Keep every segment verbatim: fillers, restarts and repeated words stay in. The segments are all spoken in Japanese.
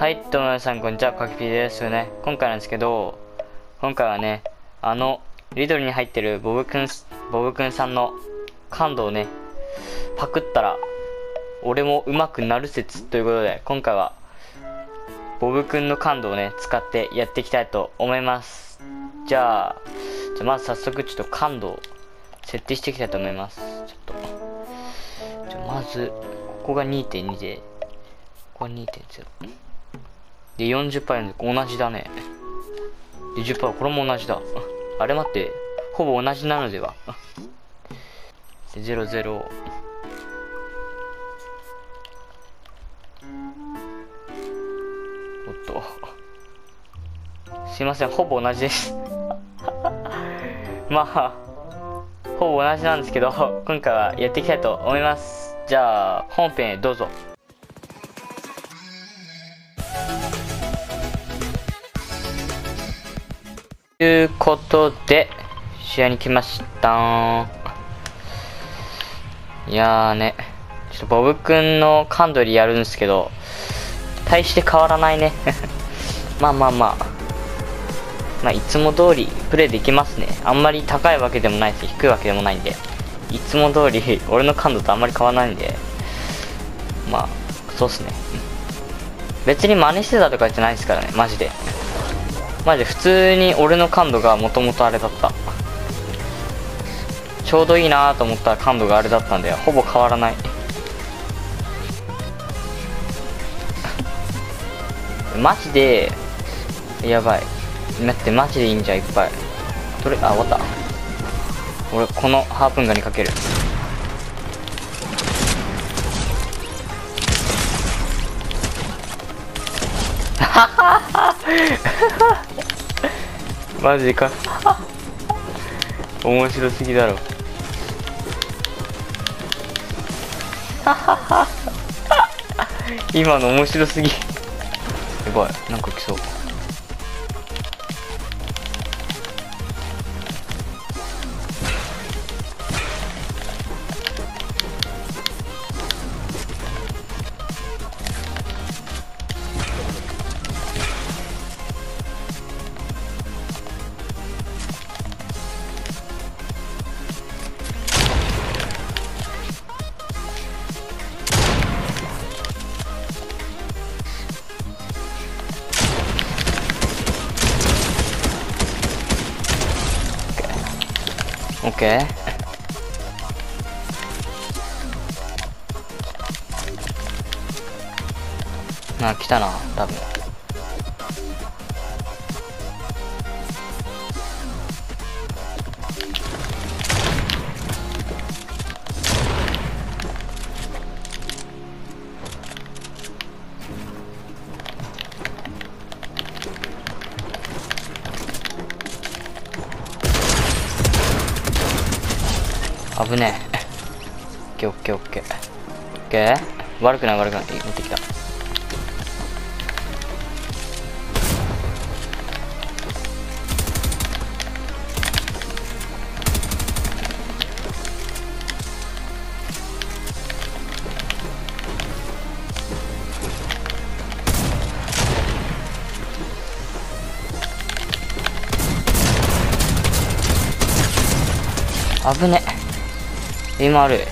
はい、どうも皆さんこんにちは、かきぴーですよね。今回なんですけど、今回はね、あの、リドルに入ってるボブくん、ボブくんさんの感度をね、パクったら、俺も上手くなる説ということで、今回は、ボブくんの感度をね、使ってやっていきたいと思います。じゃあ、じゃあまず早速ちょっと感度を設定していきたいと思います。ちょっと。じゃあまず、ここが にてんに で、ここが にてんゼロ。で、よんじゅっパーセント 同じだね。で、じゅっパーセント これも同じだ。あれ待って、ほぼ同じなのでは。で、ゼロゼロ。おっと。すいません、ほぼ同じです。まあ、ほぼ同じなんですけど、今回はやっていきたいと思います。じゃあ、本編へどうぞ。ということで、試合に来ました。いやーね、ちょっとボブくんの感度でやるんですけど、大して変わらないね。まあまあまあ、まあいつも通りプレイできますね。あんまり高いわけでもないし、低いわけでもないんで、いつも通り俺の感度とあんまり変わらないんで、まあ、そうっすね。別に真似してたとかじゃないですからね、マジで。マジで普通に俺の感度がもともとあれだった。ちょうどいいなと思った感度があれだったんで、ほぼ変わらない。マジでやばい。待って、マジでいいんじゃん、いっぱい。どれ、あ、終わった。俺このハープンガンにかける。マジか。面白すぎだろ。今の面白すぎ。やばい、なんか来そう。オッケー。あ、来たな、多分。危ねえ。オッケーオッケーオッケーオッケー。悪くない悪くない。持ってきた。危ねえ。今ある。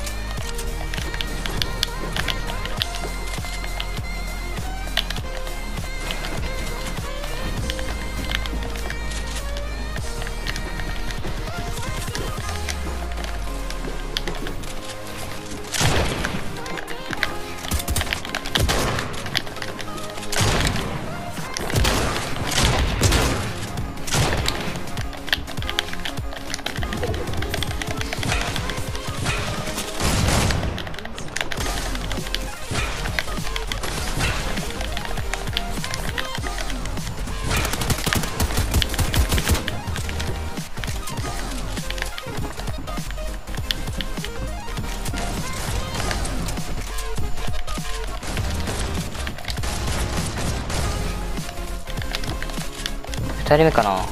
ふたりめかな。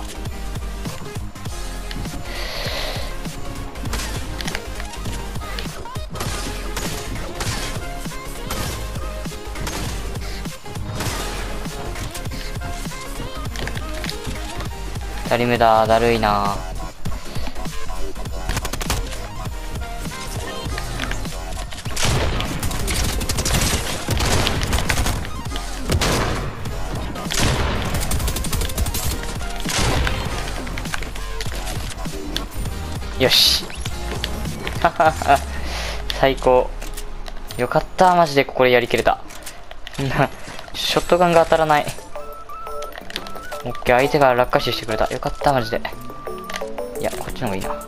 ふたりめだ。だるいな。よし最高。よかった。マジでこれやりきれた。ショットガンが当たらない。オッケー、相手が落下死してくれた。よかった、マジで。いや、こっちの方がいいな。よ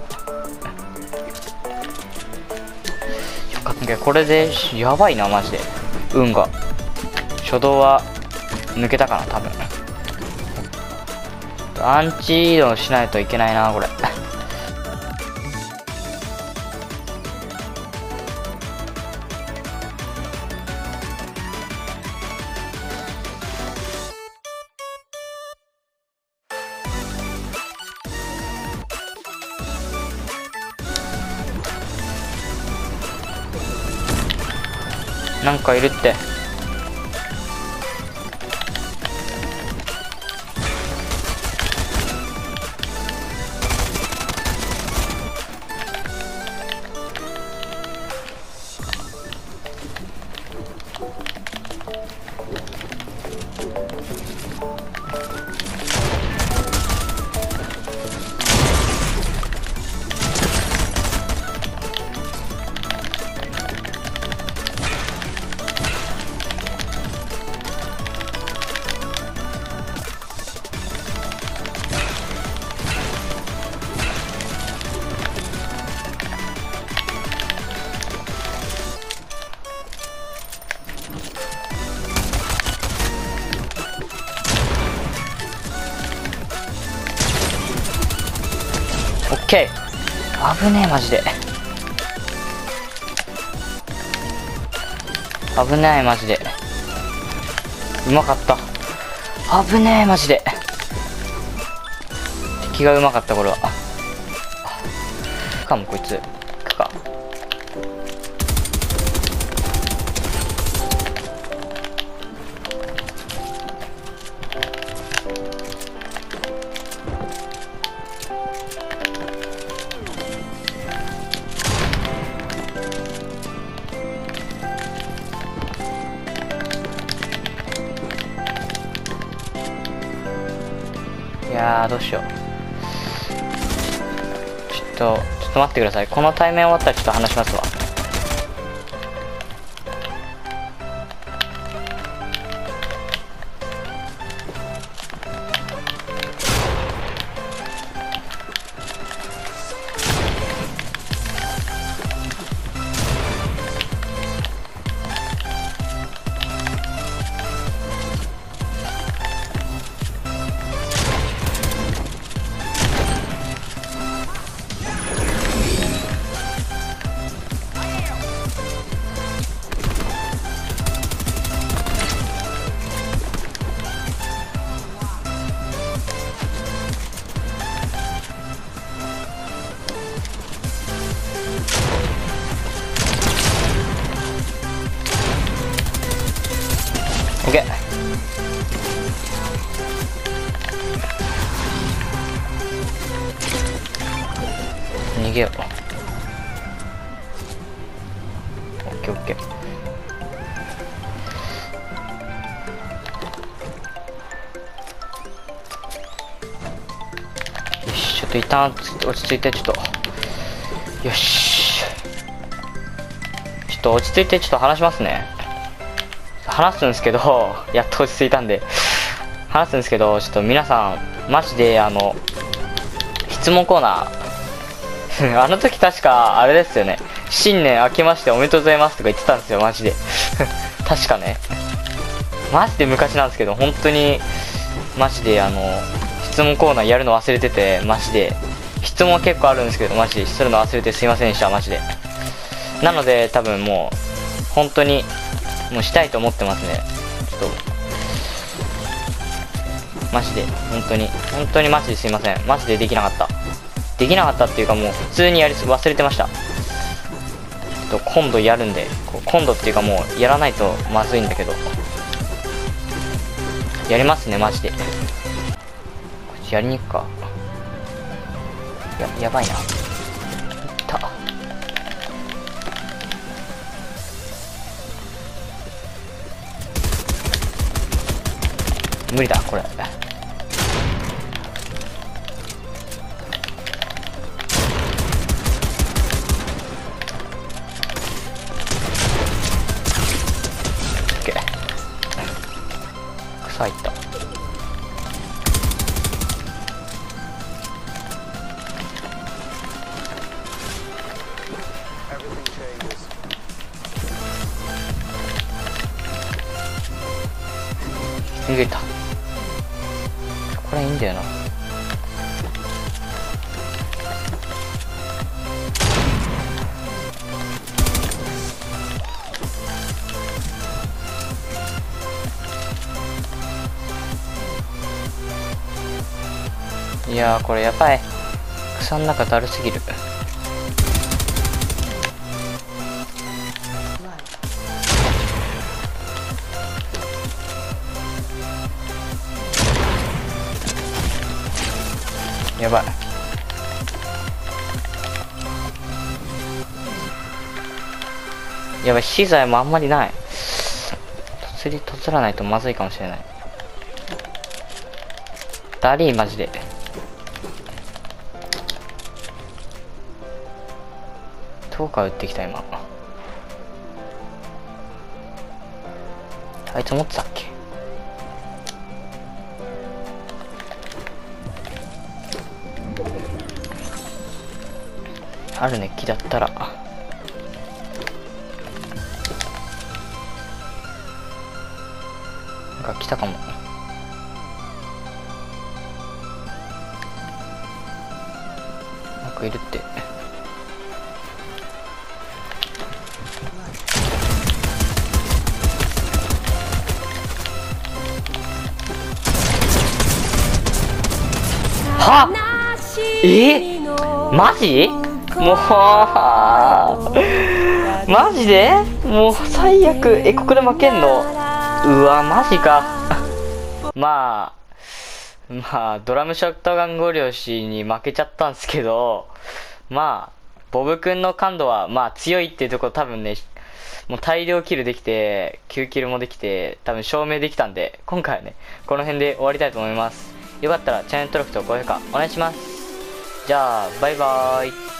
かった。これで、やばいな、マジで。運が。初動は、抜けたかな、多分。アンチ移動しないといけないな、これ。なんかいるって。オッケー。危ねえ、マジで。危ない、マジで。うまかった。危ねえ、マジで。敵がうまかった、これは。かも、こいつ。行くか。いやー、どうしよう。ちょっと、ちょっと待ってください。この対面終わったらちょっと話しますわ。オッケー。逃げよう。オッケーオッケー。よし、ちょっと一旦落ち着いて、ちょっと。よし。ちょっと落ち着いて、ちょっと話しますね。話すんですけど、やっと落ち着いたんで話すんですけど、ちょっと皆さんマジであの質問コーナーあの時確かあれですよね、新年明けましておめでとうございますとか言ってたんですよ、マジで確かね、マジで昔なんですけど、本当にマジであの質問コーナーやるの忘れてて、マジで質問結構あるんですけど、マジでするの忘れてすいませんでした、マジで。なので多分もう本当にもうしたいと思ってますね。ちょっとマジで本当に本当にマジですいません。マジでできなかったできなかったっていうか、もう普通にやり忘れてました。ちょっと今度やるんで、今度っていうかもうやらないとまずいんだけど、やりますねマジで。こっちやりに行くか。 や、やばいな。いった。無理だ、これ。草いった。逃げた。これいいんだよな。いやー、これやばい。草の中だるすぎる。やばい。やばい、資材もあんまりない。とつりとつらないとまずいかもしれない。ダリーマジで。どうか撃ってきた今。あいつ持ってたっけ。あるね、木だったら。なんか来たかも。なんかいるって。はっ、えマジもうマジでもう最悪。え、ここで負けんの。うわマジか。まあまあドラムショットガンご漁師に負けちゃったんですけど、まあボブくんの感度はまあ強いっていうところ多分ね、もう大量キルできてきゅうキルもできて多分証明できたんで、今回はねこの辺で終わりたいと思います。よかったらチャンネル登録と高評価お願いします。じゃあバイバーイ。